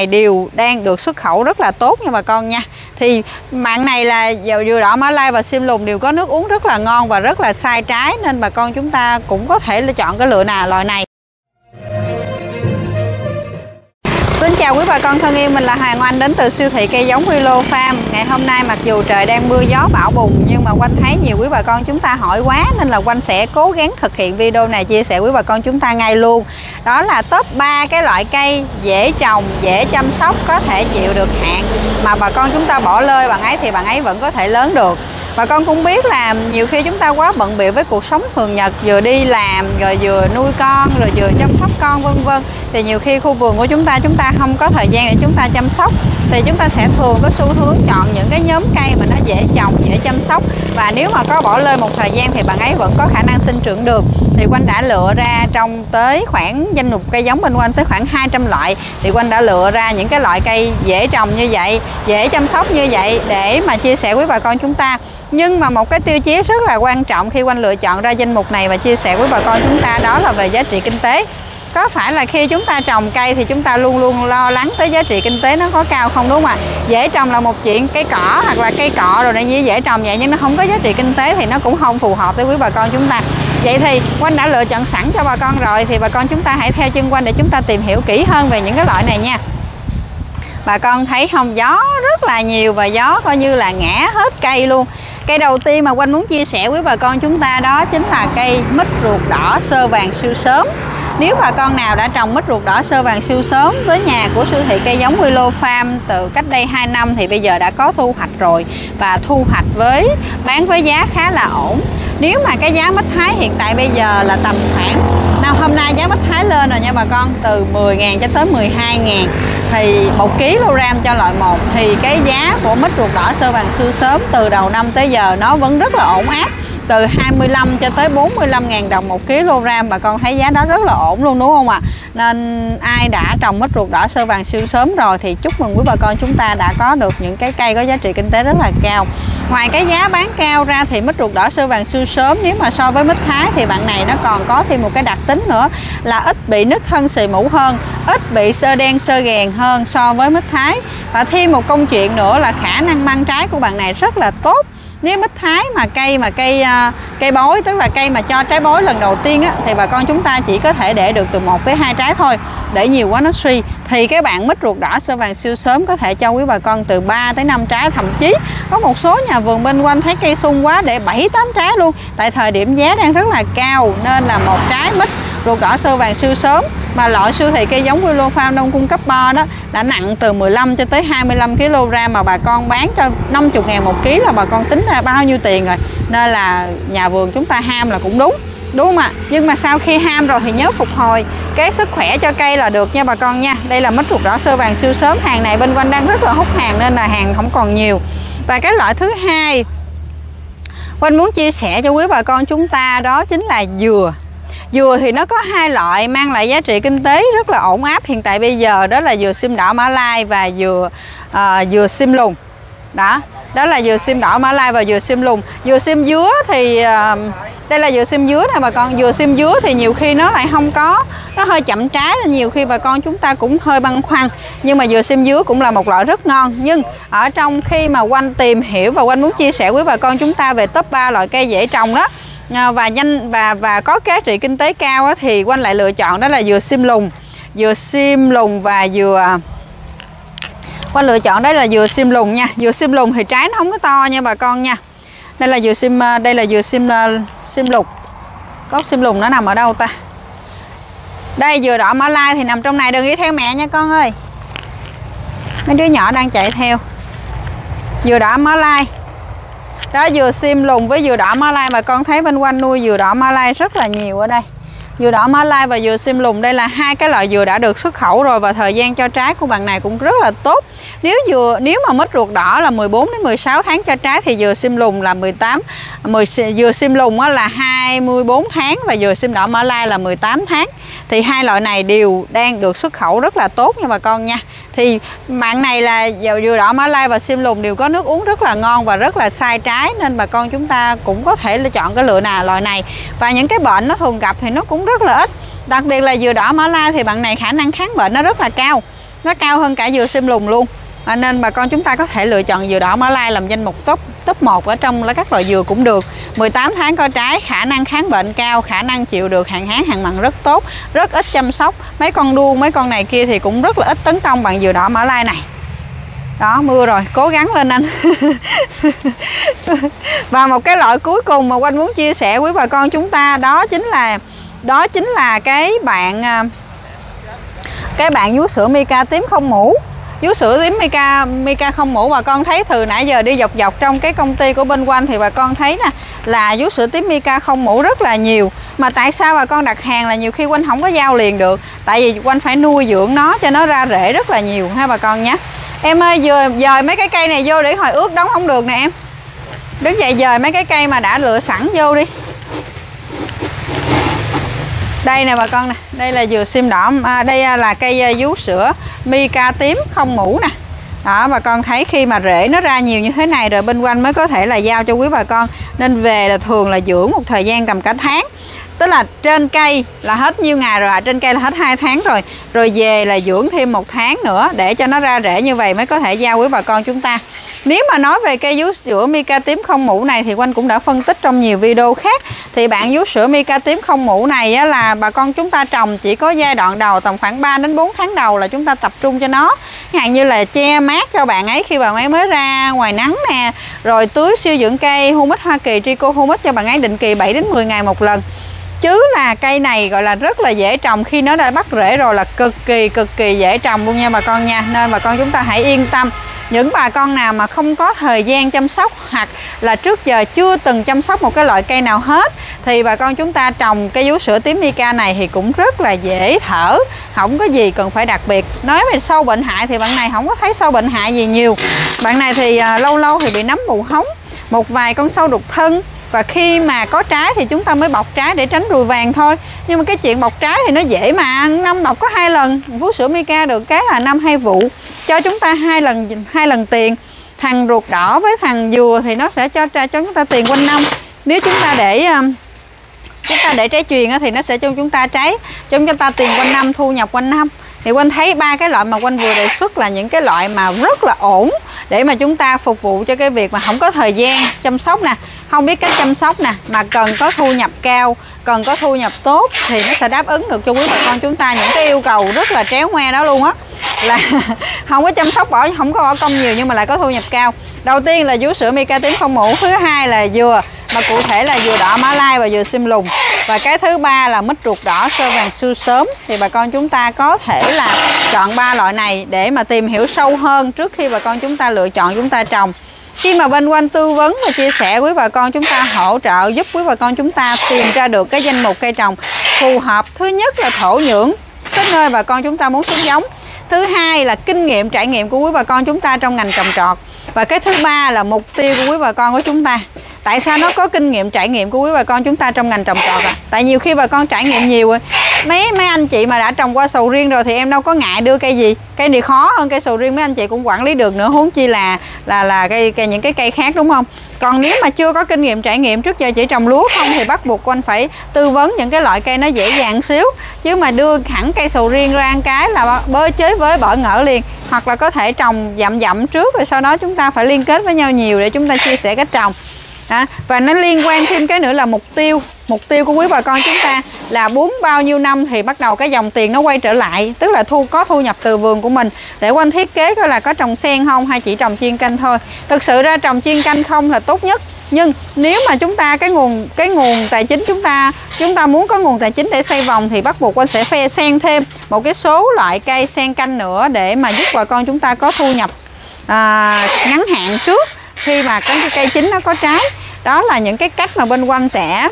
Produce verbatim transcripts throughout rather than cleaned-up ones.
này đều đang được xuất khẩu rất là tốt nha bà con nha. Thì mảng này là dừa đỏ Mã Lai và sim lùn đều có nước uống rất là ngon và rất là sai trái, nên bà con chúng ta cũng có thể lựa chọn cái lựa nào loại này. Xin chào quý bà con thân yêu, mình là Hoàng Oanh đến từ siêu thị cây giống Willow Farm. Ngày hôm nay mặc dù trời đang mưa gió bão bùng nhưng mà Oanh thấy nhiều quý bà con chúng ta hỏi quá, nên là Oanh sẽ cố gắng thực hiện video này chia sẻ quý bà con chúng ta ngay luôn. Đó là top ba cái loại cây dễ trồng, dễ chăm sóc, có thể chịu được hạn mà bà con chúng ta bỏ lơi bạn ấy thì bạn ấy vẫn có thể lớn được. Bà con cũng biết là nhiều khi chúng ta quá bận bịu với cuộc sống thường nhật, vừa đi làm rồi vừa nuôi con rồi vừa chăm sóc con vân vân, thì nhiều khi khu vườn của chúng ta chúng ta không có thời gian để chúng ta chăm sóc, thì chúng ta sẽ thường có xu hướng chọn những cái nhóm cây mà nó dễ trồng, dễ chăm sóc, và nếu mà có bỏ lơi một thời gian thì bạn ấy vẫn có khả năng sinh trưởng được. Thì Oanh đã lựa ra trong tới khoảng danh mục cây giống bên Oanh tới khoảng hai trăm loại, thì Oanh đã lựa ra những cái loại cây dễ trồng như vậy, dễ chăm sóc như vậy để mà chia sẻ với bà con chúng ta. Nhưng mà một cái tiêu chí rất là quan trọng khi Oanh lựa chọn ra danh mục này và chia sẻ với bà con chúng ta, đó là về giá trị kinh tế. Có phải là khi chúng ta trồng cây thì chúng ta luôn luôn lo lắng tới giá trị kinh tế nó có cao không, đúng không ạ? Dễ trồng là một chuyện, cây cỏ hoặc là cây cọ rồi này dễ trồng vậy nhưng nó không có giá trị kinh tế thì nó cũng không phù hợp với quý bà con chúng ta. Vậy thì Oanh đã lựa chọn sẵn cho bà con rồi, thì bà con chúng ta hãy theo chân Oanh để chúng ta tìm hiểu kỹ hơn về những cái loại này nha. Bà con thấy không, gió rất là nhiều và gió coi như là ngã hết cây luôn. Cây đầu tiên mà Oanh muốn chia sẻ với bà con chúng ta đó chính là cây mít ruột đỏ sơ vàng siêu sớm. Nếu bà con nào đã trồng mít ruột đỏ sơ vàng siêu sớm với nhà của siêu thị cây giống Willow Farm từ cách đây hai năm thì bây giờ đã có thu hoạch rồi, và thu hoạch với bán với giá khá là ổn. Nếu mà cái giá mít Thái hiện tại bây giờ là tầm khoảng, nào hôm nay giá mít Thái lên rồi nha bà con, từ mười ngàn cho tới mười hai ngàn thì một ki lô gam cho loại một, thì cái giá của mít ruột đỏ sơ vàng siêu sớm từ đầu năm tới giờ nó vẫn rất là ổn áp, từ hai mươi lăm cho tới bốn mươi lăm ngàn đồng một ki lô gam. Bà con thấy giá đó rất là ổn luôn, đúng không ạ? À? Nên ai đã trồng mít ruột đỏ sơ vàng siêu sớm rồi thì chúc mừng quý bà con chúng ta đã có được những cái cây có giá trị kinh tế rất là cao. Ngoài cái giá bán cao ra thì mít ruột đỏ sơ vàng siêu sớm nếu mà so với mít Thái thì bạn này nó còn có thêm một cái đặc tính nữa là ít bị nứt thân xì mũ hơn, ít bị xơ đen xơ ghèn hơn so với mít Thái. Và thêm một công chuyện nữa là khả năng mang trái của bạn này rất là tốt. Nếu mít Thái mà cây mà cây uh, cây bói, tức là cây mà cho trái bói lần đầu tiên á, thì bà con chúng ta chỉ có thể để được từ một tới hai trái thôi, để nhiều quá nó suy. Thì cái bạn mít ruột đỏ sơ vàng siêu sớm có thể cho quý bà con từ ba tới năm trái, thậm chí có một số nhà vườn bên quanh thấy cây sung quá để bảy tám trái luôn. Tại thời điểm giá đang rất là cao nên là một trái mít ruột đỏ sơ vàng siêu sớm mà loại siêu thị cây giống Willow Farm Đông cung cấp bo đó đã nặng từ mười lăm cho tới hai mươi lăm ki lô gam mà bà con bán cho năm mươi ngàn một ký là bà con tính ra bao nhiêu tiền rồi. Nên là nhà vườn chúng ta ham là cũng đúng, đúng không ạ? Nhưng mà sau khi ham rồi thì nhớ phục hồi cái sức khỏe cho cây là được nha bà con nha. Đây là mít ruột đỏ sơ vàng siêu sớm, hàng này bên quanh đang rất là hút hàng nên là hàng không còn nhiều. Và cái loại thứ hai Oanh muốn chia sẻ cho quý bà con chúng ta đó chính là dừa. Dừa thì nó có hai loại mang lại giá trị kinh tế rất là ổn áp hiện tại bây giờ, đó là dừa sim đỏ Mã Lai và dừa uh, dừa sim lùn. Đó, đó là dừa sim đỏ Mã Lai và dừa sim lùn. Dừa sim dứa thì uh, đây là dừa sim dứa nè bà con. Dừa sim dứa thì nhiều khi nó lại không có, nó hơi chậm trái, nên nhiều khi bà con chúng ta cũng hơi băn khoăn. Nhưng mà dừa sim dứa cũng là một loại rất ngon. Nhưng ở trong khi mà Oanh tìm hiểu và Oanh muốn chia sẻ với bà con chúng ta về top ba loại cây dễ trồng đó và nhanh và và có giá trị kinh tế cao á, thì Oanh lại lựa chọn đó là dừa sim lùn, dừa sim lùn và dừa Oanh lựa chọn đấy là dừa sim lùn nha. Dừa sim lùn thì trái nó không có to nha bà con nha. Đây là dừa sim đây là dừa sim sim lùn. Gốc sim lùn nó nằm ở đâu ta? Đây, dừa đỏ Mã Lai thì nằm trong này, đừng đi theo mẹ nha con ơi. Mấy đứa nhỏ đang chạy theo. Dừa đỏ Mã Lai. Đó, dừa sim lùn với dừa đỏ Mã Lai, bà con thấy bên quanh nuôi dừa đỏ Mã Lai rất là nhiều ở đây. Dừa đỏ Mã Lai và dừa sim lùn đây là hai cái loại dừa đã được xuất khẩu rồi, và thời gian cho trái của bạn này cũng rất là tốt. Nếu dừa nếu mà mít ruột đỏ là mười bốn đến mười sáu tháng cho trái thì dừa sim lùn là mười tám mười dừa sim lùn là hai mươi bốn tháng và dừa sim đỏ Mã Lai là mười tám tháng. Thì hai loại này đều đang được xuất khẩu rất là tốt nha bà con nha. Thì bạn này là dừa đỏ Mã Lai và sim lùn đều có nước uống rất là ngon và rất là sai trái, nên bà con chúng ta cũng có thể lựa chọn cái lựa nào loại này. Và những cái bệnh nó thường gặp thì nó cũng rất là ít. Đặc biệt là dừa đỏ Mã Lai thì bạn này khả năng kháng bệnh nó rất là cao. nó cao hơn cả dừa sim lùn luôn. À, nên bà con chúng ta có thể lựa chọn dừa đỏ Mã Lai làm danh mục top top một ở trong các loại dừa cũng được. mười tám tháng có trái, khả năng kháng bệnh cao, khả năng chịu được hạn hán hạn mặn rất tốt, rất ít chăm sóc. Mấy con đuông, mấy con này kia thì cũng rất là ít tấn công bằng dừa đỏ Mã Lai này. Đó, mưa rồi, cố gắng lên anh. Và một cái loại cuối cùng mà Oanh muốn chia sẻ với bà con chúng ta, đó chính là đó chính là cái bạn cái bạn vú sữa Mica tím không mũ. Vú sữa tím Mica Mica không mũ, bà con thấy từ nãy giờ đi dọc dọc trong cái công ty của bên Oanh thì bà con thấy nè, là vú sữa tím Mica không mũ rất là nhiều. Mà tại sao bà con đặt hàng là nhiều khi Oanh không có giao liền được? Tại vì Oanh phải nuôi dưỡng nó cho nó ra rễ rất là nhiều ha bà con nhé. Em ơi, dời, dời mấy cái cây này vô để hồi ướt đóng không được nè em. Đứng dậy dời mấy cái cây mà đã lựa sẵn vô đi. Đây nè bà con nè, đây là dừa sim đỏ, à, đây là cây vú sữa Mica tím không mũ nè. Đó, bà con thấy khi mà rễ nó ra nhiều như thế này rồi bên Oanh mới có thể là giao cho quý bà con. Nên về là thường là dưỡng một thời gian tầm cả tháng. Tức là trên cây là hết nhiêu ngày rồi, à, trên cây là hết hai tháng rồi. Rồi về là dưỡng thêm một tháng nữa để cho nó ra rễ như vậy mới có thể giao quý bà con chúng ta. Nếu mà nói về cây vú sữa Mica tím không mũ này thì Oanh cũng đã phân tích trong nhiều video khác. Thì bạn vú sữa Mica tím không mũ này á, là bà con chúng ta trồng chỉ có giai đoạn đầu tầm khoảng ba đến bốn tháng đầu là chúng ta tập trung cho nó. Hạn như là che mát cho bạn ấy khi bạn ấy mới ra ngoài nắng nè. Rồi tưới siêu dưỡng cây Humic Hoa Kỳ, Trico Humic cho bạn ấy định kỳ bảy đến mười ngày một lần. Chứ là cây này gọi là rất là dễ trồng, khi nó đã bắt rễ rồi là cực kỳ cực kỳ dễ trồng luôn nha bà con nha. Nên bà con chúng ta hãy yên tâm. Những bà con nào mà không có thời gian chăm sóc hoặc là trước giờ chưa từng chăm sóc một cái loại cây nào hết thì bà con chúng ta trồng cây vú sữa tím Mica này thì cũng rất là dễ thở, không có gì cần phải đặc biệt. Nói về sâu bệnh hại thì bạn này không có thấy sâu bệnh hại gì nhiều. Bạn này thì à, lâu lâu thì bị nấm mù hống, một vài con sâu đục thân. Và khi mà có trái thì chúng ta mới bọc trái để tránh ruồi vàng thôi. Nhưng mà cái chuyện bọc trái thì nó dễ mà, năm bọc có hai lần. Vú sữa Mica được cái là năm hai vụ, cho chúng ta hai lần hai lần tiền. Thằng ruột đỏ với thằng dừa thì nó sẽ cho cho chúng ta tiền quanh năm. Nếu chúng ta để chúng ta để trái chuyền thì nó sẽ cho chúng ta trái cho chúng ta tiền quanh năm, thu nhập quanh năm. Thì Oanh thấy ba cái loại mà Oanh vừa đề xuất là những cái loại mà rất là ổn để mà chúng ta phục vụ cho cái việc mà không có thời gian chăm sóc nè, không biết cách chăm sóc nè, mà cần có thu nhập cao, cần có thu nhập tốt thì nó sẽ đáp ứng được cho quý bà con chúng ta những cái yêu cầu rất là tréo ngoe đó luôn á. Là không có chăm sóc bỏ không có bỏ công nhiều nhưng mà lại có thu nhập cao. Đầu tiên là vú sữa Mica tím không mũ, thứ hai là dừa, mà cụ thể là dừa đỏ Mã Lai và dừa sim lùn. Và cái thứ ba là mít ruột đỏ sơ vàng siêu sớm. Thì bà con chúng ta có thể là chọn ba loại này để mà tìm hiểu sâu hơn trước khi bà con chúng ta lựa chọn chúng ta trồng. Khi mà bên Oanh tư vấn và chia sẻ với bà con chúng ta, hỗ trợ giúp quý bà con chúng ta tìm ra được cái danh mục cây trồng phù hợp. Thứ nhất là thổ nhưỡng, cái nơi bà con chúng ta muốn xuống giống. Thứ hai là kinh nghiệm trải nghiệm của quý bà con chúng ta trong ngành trồng trọt. Và cái thứ ba là mục tiêu của quý bà con của chúng ta. Tại sao nó có kinh nghiệm trải nghiệm của quý bà con chúng ta trong ngành trồng trọt à? Tại nhiều khi bà con trải nghiệm nhiều rồi. Mấy mấy anh chị mà đã trồng qua sầu riêng rồi thì em đâu có ngại đưa cây gì. Cây này khó hơn cây sầu riêng mấy anh chị cũng quản lý được nữa, huống chi là là là cây, cây những cái cây khác, đúng không? Còn nếu mà chưa có kinh nghiệm trải nghiệm, trước giờ chỉ trồng lúa không thì bắt buộc anh phải tư vấn những cái loại cây nó dễ dàng xíu. Chứ mà đưa hẳn cây sầu riêng ra một cái là bơ chế với bỡ ngỡ liền. Hoặc là có thể trồng dặm dặm trước rồi sau đó chúng ta phải liên kết với nhau nhiều để chúng ta chia sẻ cách trồng. À, và nó liên quan thêm cái nữa là mục tiêu. Mục tiêu của quý bà con chúng ta là muốn bao nhiêu năm thì bắt đầu cái dòng tiền nó quay trở lại, tức là thu có thu nhập từ vườn của mình. Để Oanh thiết kế coi là có trồng sen không hay chỉ trồng chuyên canh thôi. Thực sự ra trồng chuyên canh không là tốt nhất. Nhưng nếu mà chúng ta cái nguồn cái nguồn tài chính chúng ta chúng ta muốn có nguồn tài chính để xây vòng thì bắt buộc Oanh sẽ phe xen thêm một cái số loại cây sen canh nữa để mà giúp bà con chúng ta có thu nhập à, ngắn hạn trước khi mà cái cây chính nó có trái. Đó là những cái cách mà bên Oanh sẽ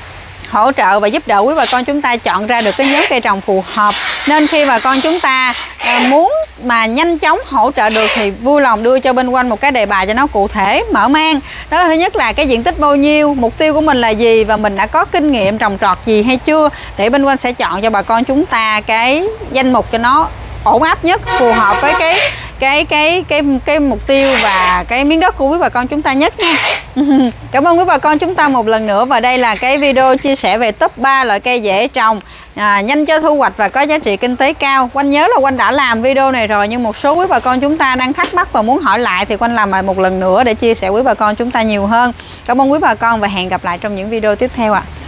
hỗ trợ và giúp đỡ quý bà con chúng ta chọn ra được cái nhóm cây trồng phù hợp. Nên khi bà con chúng ta à, muốn mà nhanh chóng hỗ trợ được thì vui lòng đưa cho bên Oanh một cái đề bài cho nó cụ thể, mở mang. Đó là thứ nhất là cái diện tích bao nhiêu, mục tiêu của mình là gì và mình đã có kinh nghiệm trồng trọt gì hay chưa, để bên Oanh sẽ chọn cho bà con chúng ta cái danh mục cho nó ổn áp nhất, phù hợp với cái cái cái cái cái mục tiêu và cái miếng đất của quý bà con chúng ta nhất nha. Cảm ơn quý bà con chúng ta một lần nữa, và đây là cái video chia sẻ về top ba loại cây dễ trồng à, nhanh cho thu hoạch và có giá trị kinh tế cao. Quanh nhớ là Quanh đã làm video này rồi, nhưng một số quý bà con chúng ta đang thắc mắc và muốn hỏi lại thì Quanh làm lại một lần nữa để chia sẻ quý bà con chúng ta nhiều hơn. Cảm ơn quý bà con và hẹn gặp lại trong những video tiếp theo ạ. À.